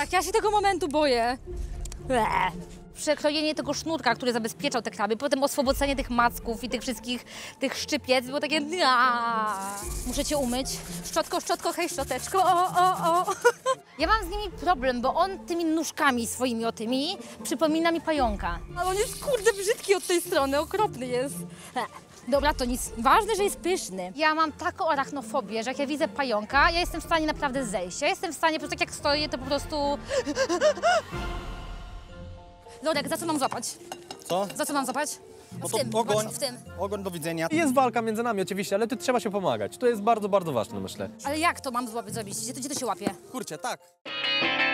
Tak, ja się tego momentu boję. Przekrojenie tego sznurka, który zabezpieczał te kraby, potem oswobodzenie tych macków i tych wszystkich, tych szczypiec, było takie... Muszę cię umyć. Szczotko, hej szczoteczko, o. Ja mam z nimi problem, bo on tymi nóżkami swoimi otymi przypomina mi pająka. Ale on jest kurde brzydki od tej strony, okropny jest. Dobra, to nic. Ważne, że jest pyszny. Ja mam taką arachnofobię, że jak ja widzę pająka, ja jestem w stanie naprawdę zejść. Ja jestem w stanie, po prostu tak jak stoję, to po prostu... Lorek, za co mam złapać? Co? Za co mam złapać? No W to tym, ogoń. patrz, w tym. Ogoń, do widzenia. Jest walka między nami oczywiście, ale tu trzeba się pomagać. To jest bardzo, bardzo ważne, myślę. Ale jak to mam zrobić? Gdzie to się łapie? Kurczę, tak.